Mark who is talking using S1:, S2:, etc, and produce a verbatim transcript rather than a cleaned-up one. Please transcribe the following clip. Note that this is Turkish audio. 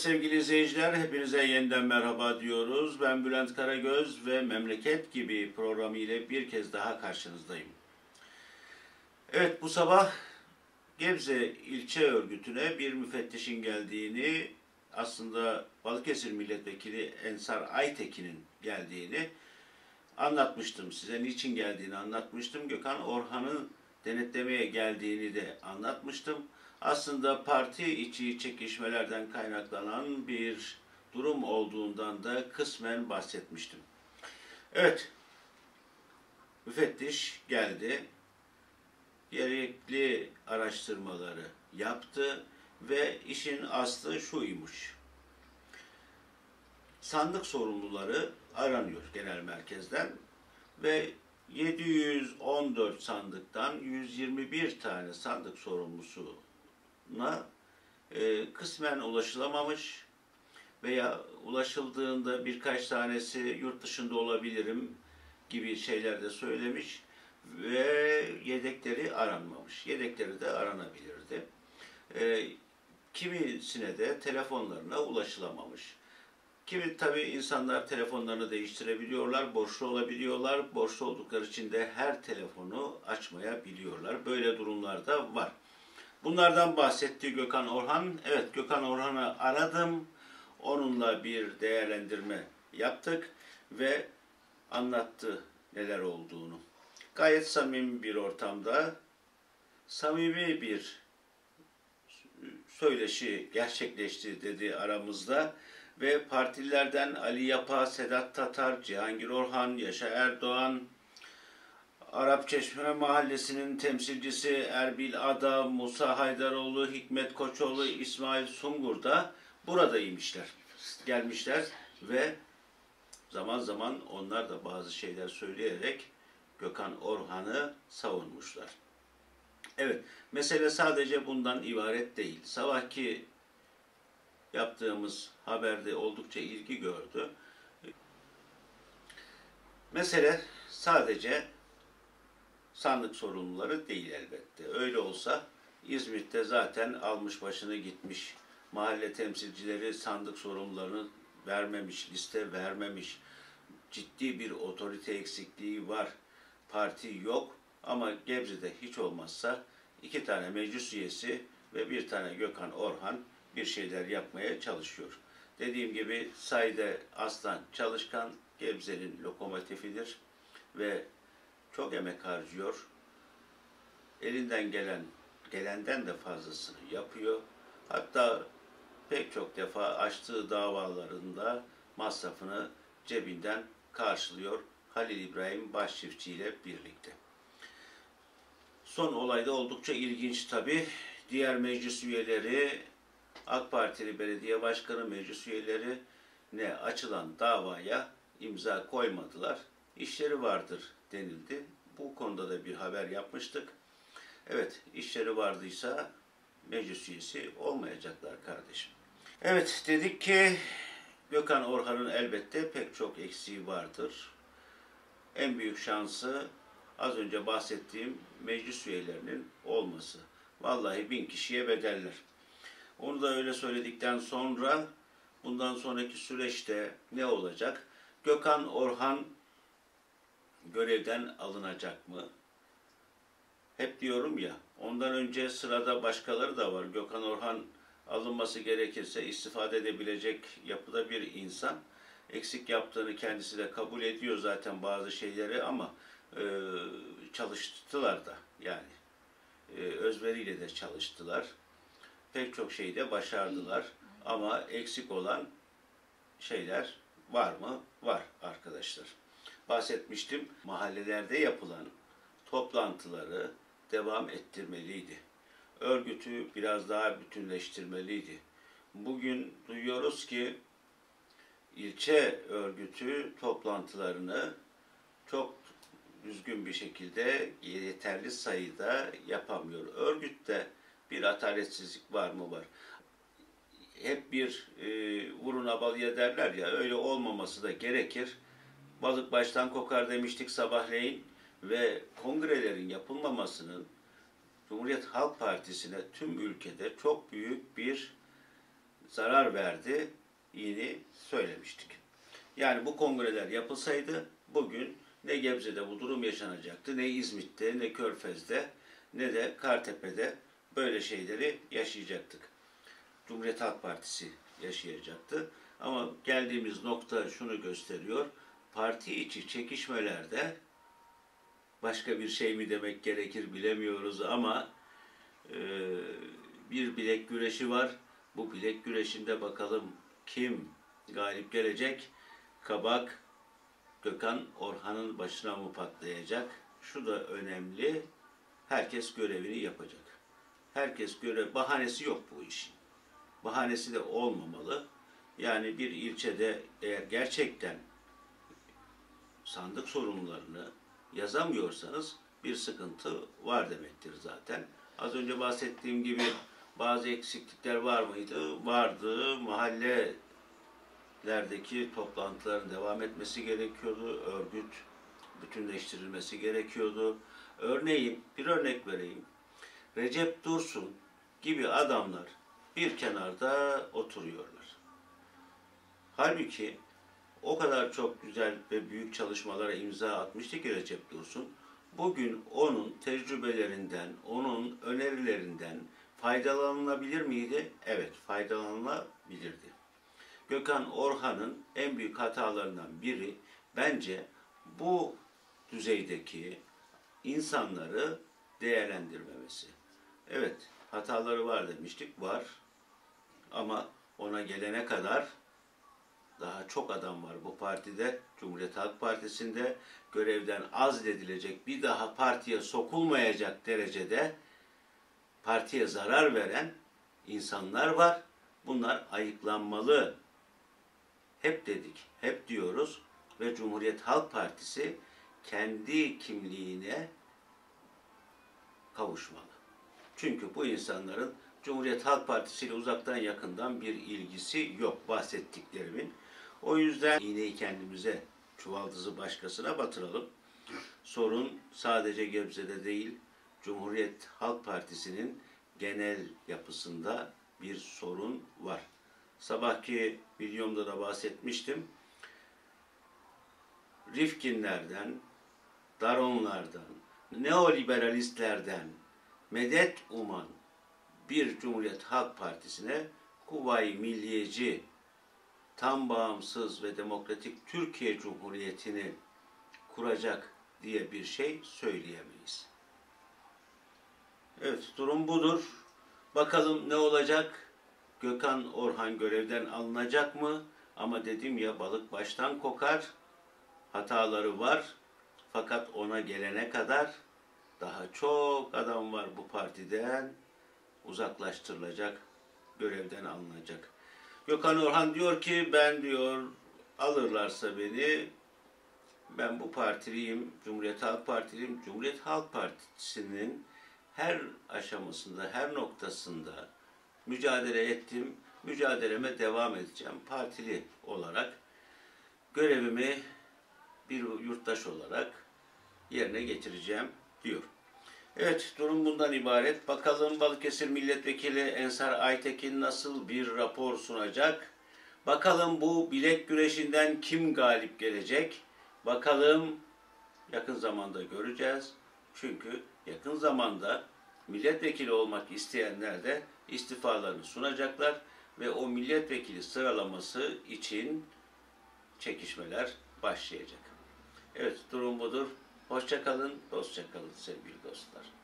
S1: sevgili izleyiciler, hepinize yeniden merhaba diyoruz. Ben Bülent Karagöz ve Memleket Gibi programı ile bir kez daha karşınızdayım. Evet, bu sabah Gebze İlçe Örgütü'ne bir müfettişin geldiğini, aslında Balıkesir Milletvekili Ensar Aytekin'in geldiğini anlatmıştım size. Niçin geldiğini anlatmıştım. Gökhan Orhan'ın denetlemeye geldiğini de anlatmıştım. Aslında parti içi çekişmelerden kaynaklanan bir durum olduğundan da kısmen bahsetmiştim. Evet, müfettiş geldi, gerekli araştırmaları yaptı ve işin aslı şuymuş. Sandık sorumluları aranıyor genel merkezden ve yedi yüz on dört sandıktan yüz yirmi bir tane sandık sorumlusuna e, kısmen ulaşılamamış veya ulaşıldığında birkaç tanesi yurt dışında olabilirim gibi şeyler de söylemiş ve yedekleri aranmamış. Yedekleri de aranabilirdi. E, kimisine de telefonlarına ulaşılamamış. Kimi tabii insanlar telefonlarını değiştirebiliyorlar, borçlu olabiliyorlar. Borçlu oldukları için de her telefonu açmayabiliyorlar. Böyle durumlar da var. Bunlardan bahsetti Gökhan Orhan. Evet, Gökhan Orhan'ı aradım. Onunla bir değerlendirme yaptık ve anlattı neler olduğunu. Gayet samimi bir ortamda, samimi bir söyleşi gerçekleşti dedi aramızda. Ve partililerden Ali Yapa, Sedat Tatar, Cihangir Orhan, Yaşar Erdoğan, Arapçeşme Mahallesi'nin temsilcisi Erbil Ada, Musa Haydaroğlu, Hikmet Koçoğlu, İsmail Sungur da buradaymışlar. Gelmişler ve zaman zaman onlar da bazı şeyler söyleyerek Gökhan Orhan'ı savunmuşlar. Evet, mesele sadece bundan ibaret değil. Sabahki yaptığımız haberde oldukça ilgi gördü. Mesele sadece sandık sorumluları değil elbette. Öyle olsa İzmit'te zaten almış başını gitmiş. Mahalle temsilcileri sandık sorumlularını vermemiş, liste vermemiş. Ciddi bir otorite eksikliği var. Parti yok ama Gebze'de hiç olmazsa iki tane meclis üyesi ve bir tane Gökhan Orhan bir şeyler yapmaya çalışıyor. Dediğim gibi Saide Aslan çalışkan, Gebze'nin lokomotifidir ve çok emek harcıyor. Elinden gelen, gelenden de fazlasını yapıyor. Hatta pek çok defa açtığı davalarında masrafını cebinden karşılıyor Halil İbrahim Başçiftçi ile birlikte. Son olayda oldukça ilginç tabii. Diğer meclis üyeleri, AK Partili belediye başkanı, meclis üyeleri ne açılan davaya imza koymadılar. İşleri vardır denildi. Bu konuda da bir haber yapmıştık. Evet, işleri vardıysa meclis üyesi olmayacaklar kardeşim. Evet, dedik ki Gökhan Orhan'ın elbette pek çok eksiği vardır. En büyük şansı az önce bahsettiğim meclis üyelerinin olması. Vallahi bin kişiye bedeller. Onu da öyle söyledikten sonra bundan sonraki süreçte ne olacak? Gökhan Orhan görevden alınacak mı? Hep diyorum ya, ondan önce sırada başkaları da var. Gökhan Orhan alınması gerekirse istifade edebilecek yapıda bir insan. Eksik yaptığını kendisi de kabul ediyor zaten bazı şeyleri ama e, çalıştılar da yani e, özveriyle de çalıştılar. Pek çok şeyi de başardılar ama eksik olan şeyler var mı? Var arkadaşlar. Bahsetmiştim, mahallelerde yapılan toplantıları devam ettirmeliydi. Örgütü biraz daha bütünleştirmeliydi. Bugün duyuyoruz ki ilçe örgütü toplantılarını çok düzgün bir şekilde yeterli sayıda yapamıyor. Örgütte bir ataletsizlik var mı? Var. Hep bir e, vuruna balıya derler ya, öyle olmaması da gerekir. Balık baştan kokar demiştik sabahleyin ve kongrelerin yapılmamasının Cumhuriyet Halk Partisi'ne tüm ülkede çok büyük bir zarar verdi yine söylemiştik. Yani bu kongreler yapılsaydı bugün ne Gebze'de bu durum yaşanacaktı, ne İzmit'te, ne Körfez'de, ne de Kartepe'de böyle şeyleri yaşayacaktık. Cumhuriyet Halk Partisi yaşayacaktı. Ama geldiğimiz nokta şunu gösteriyor. Parti içi çekişmelerde başka bir şey mi demek gerekir bilemiyoruz ama e, bir bilek güreşi var. Bu bilek güreşinde bakalım kim galip gelecek? Kabak Gökhan Orhan'ın başına mı patlayacak? Şu da önemli. Herkes görevini yapacak. Herkes görev, bahanesi yok bu işin. Bahanesi de olmamalı. Yani bir ilçede eğer gerçekten sandık sorunlarını yazamıyorsanız bir sıkıntı var demektir zaten. Az önce bahsettiğim gibi bazı eksiklikler var mıydı? Vardı. Mahallelerdeki toplantıların devam etmesi gerekiyordu. Örgüt bütünleştirilmesi gerekiyordu. Örneğin, bir örnek vereyim. Recep Dursun gibi adamlar bir kenarda oturuyorlar. Halbuki o kadar çok güzel ve büyük çalışmalara imza atmıştı ki Recep Dursun. Bugün onun tecrübelerinden, onun önerilerinden faydalanılabilir miydi? Evet, faydalanılabilirdi. Gökhan Orhan'ın en büyük hatalarından biri bence bu düzeydeki insanları değerlendirmemesi. Evet, hataları var demiştik, var. Ama ona gelene kadar daha çok adam var bu partide, Cumhuriyet Halk Partisi'nde görevden azledilecek, bir daha partiye sokulmayacak derecede partiye zarar veren insanlar var. Bunlar ayıklanmalı. Hep dedik, hep diyoruz ve Cumhuriyet Halk Partisi kendi kimliğine kavuşmalı. Çünkü bu insanların Cumhuriyet Halk Partisi ile uzaktan yakından bir ilgisi yok bahsettiklerimin. O yüzden iğneyi kendimize, çuvaldızı başkasına batıralım. Sorun sadece Gebze'de değil, Cumhuriyet Halk Partisi'nin genel yapısında bir sorun var. Sabahki videomda da bahsetmiştim. Rifkinlerden, Daronlardan, neoliberalistlerden medet uman bir Cumhuriyet Halk Partisi'ne Kuvayi Milliyeci, tam bağımsız ve demokratik Türkiye Cumhuriyeti'ni kuracak diye bir şey söyleyemeyiz. Evet, durum budur. Bakalım ne olacak? Gökhan Orhan görevden alınacak mı? Ama dedim ya, balık baştan kokar. Hataları var. Fakat ona gelene kadar daha çok adam var bu partiden. Uzaklaştırılacak, görevden alınacak. Gökhan Orhan diyor ki, ben diyor alırlarsa beni, ben bu partiliyim, Cumhuriyet Halk Partiliyim. Cumhuriyet Halk Partisi'nin her aşamasında, her noktasında mücadele ettim, mücadeleme devam edeceğim. Partili olarak görevimi bir yurttaş olarak yerine getireceğim diyor. Evet, durum bundan ibaret. Bakalım Balıkesir Milletvekili Ensar Aytekin nasıl bir rapor sunacak? Bakalım bu bilek güreşinden kim galip gelecek? Bakalım, yakın zamanda göreceğiz. Çünkü yakın zamanda milletvekili olmak isteyenler de istifalarını sunacaklar ve o milletvekili sıralaması için çekişmeler başlayacak. Evet, durum budur. Hoşça kalın, dostça kalın sevgili dostlar.